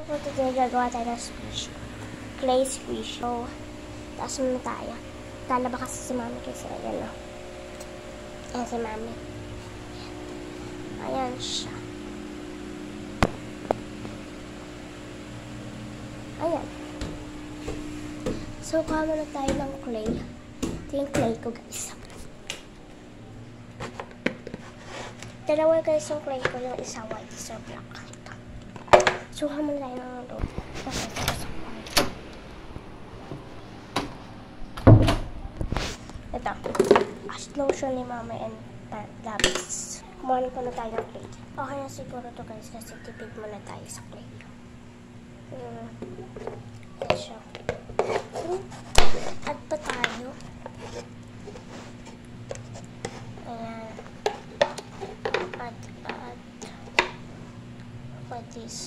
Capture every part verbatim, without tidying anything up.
So today, gagawa tayo ng squish. Clay squish. So, taas muna tayo. Talaba kasi si mami kasi ayan o. Ayan si mami. Ayan siya. Ayan. So, kuha muna tayo ng clay. Ito yung clay ko, guys. Dalawa guys yung clay ko. Yung isa white, isa black. So, kuha muna tayo ng ito. Ito. Ash lotion ni mama and uh, labis. Kumuha ko na tayo ng clay. Okay na siguro to guys kasi tipid muna tayo sa clay. Hmm. Ayan siya. Add pa tayo. Ayan. Add, add. Like this.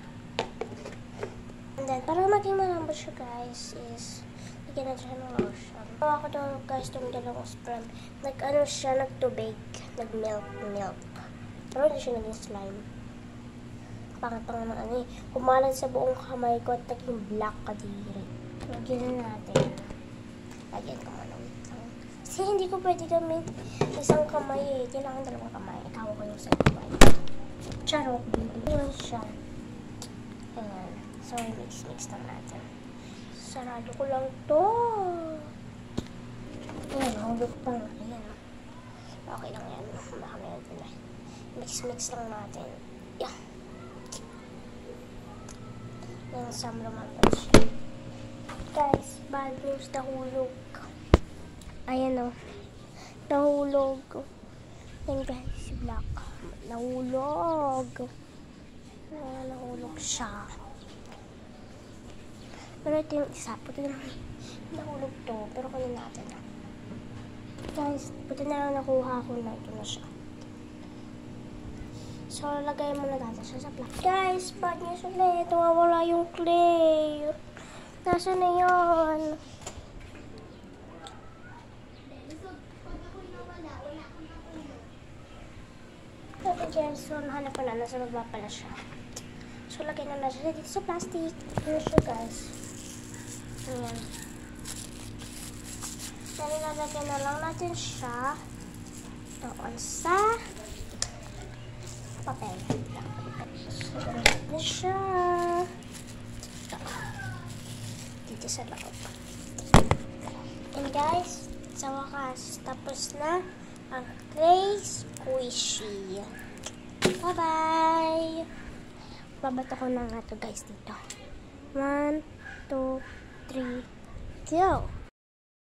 And then, para maging malambot siya guys is lagyan natin siya ng lotion. So, ako to guys itong dalawang spread. Nag-ano siya, nagtubig. Nag-milk, milk. Pero hindi siya naging slime. Pangat pa nga ng ano eh. Kumalat sa buong kamay ko at naging black kadiri. Lagyan na natin. Lagyan ko muna. Kasi hindi ko pwede gamit isang kamay eh. Kailangan dalawang kamay. Ikaw ko yung sa kamay. Charot. Ayan siya. Ayan. So, mix-mix na natin. Sarado ko lang to. Ayan, hulog pa nga. Ayan. Okay lang yan. Baka meron din eh. Mix-mix lang natin. Yeah. Yung some romantic siya. Guys, bad news, nahulog. Ayan o. Nahulog. Ayan guys, si Black. Nahulog. Ayan, nahulog siya. Pero ito yung isa. Puti na nahulog to. Pero kunin natin. Guys, puti na lang nakuha ko na. Ito na siya. So, lagay muna natin siya sa black. Guys, bad news ulit. Nawawala yung clay. Nasaan na yun? Okay guys, so nahanap ko na. Nasa baba pala siya. So, lagay na na siya dito sa plastic. Ano siya guys? Ayan. So, nilalagay na lang natin siya doon sa papel. So, na siya. Dito sa loob. And guys, sa wakas, tapos na ang clay squishy. Bye-bye! Babato ko na nga to guys dito. One, two, three, go!